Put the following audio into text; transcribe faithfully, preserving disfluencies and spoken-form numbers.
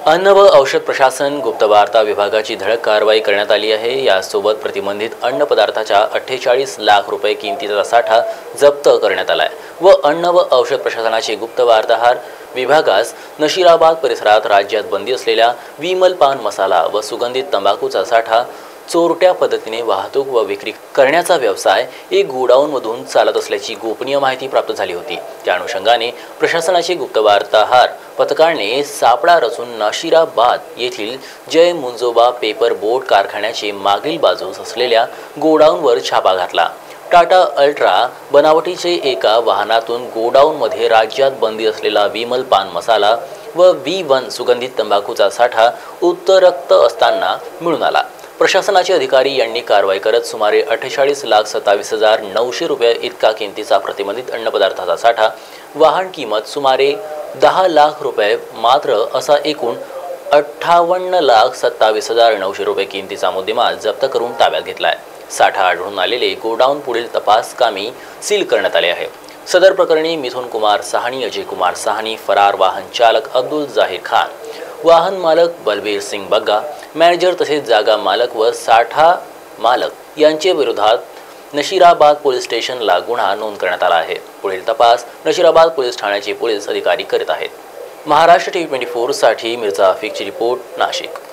अन्न व औषध प्रशासन गुप्त वार्ता विभागाची धडक कारवाई करण्यात आली आहे। यासोबत प्रतिबंधित अन्न पदार्थाच्या अठ्ठेचाळीस लाख रुपये किमतीचा साठा जप्त करण्यात आलाय व अन्न व औषध प्रशासनाचे गुप्त वार्ताहार विभागास नशिराबाद परिसरात राज्यात बंदी असलेल्या विमल पान मसाला व सुगंधित तंबाखूचा साठा चोरट्या पद्धतीने वाहतूक व विक्री करण्याचा व्यवसाय एक गोडाऊनमधून चालत असल्याची गोपनीय माहिती प्राप्त झाली होती। त्या अनुषंगाने प्रशासनाचे गुप्त वार्ताहार पथकाने सापळा रचून नशिराबाद येथील जय मुंजोबा पेपर बोर्ड कारखान्याचे मागील बाजूस असलेल्या गोडाऊनवर छापा घातला। टाटा अल्ट्रा बनावटीचे एका वाहनातून गोडाऊनमध्ये राज्यात बंदी असलेला विमल पान मसाला व व्ही वन सुगंधित तंबाखूचा साठा उत्तरक्त असताना मिळून आला। प्रशासनाचे अधिकारी यांनी कारवाई करत सुमारे अठ्ठेचाळीस लाख सत्तावीस हजार नऊशे रुपये इतका किमतीचा प्रतिबंधित अन्न पदार्थाचा साठा, वाहन किंमत सुमारे दहा लाख रुपये मात्र असा एकूण अठ्ठावन्न लाख सत्तावीस हजार नऊशे रुपये किमतीचा मुद्देमाल जप्त करून ताब्यात घेतला आहे। साठा आढळून आलेले गोडाऊन पुढील तपास कामी सील करण्यात आले आहे। सदर प्रकरणी मिथुन कुमार साहनी, अजय कुमार साहनी, फरार वाहन चालक अब्दुल जाहीर खान, वाहन मालक बलबीर सिंग बग्गा, मॅनेजर तसेच जागा मालक व साठा मालक यांचे विरोधात नशिराबाद पोलीस स्टेशनला गुन्हा नोंद करण्यात आला आहे। पुढील तपास नशिराबाद पोलीस ठाण्याचे पोलीस अधिकारी करीत आहेत। महाराष्ट्र टीव्ही चोवीस साठी मिर्झा अफिकची रिपोर्ट, नाशिक।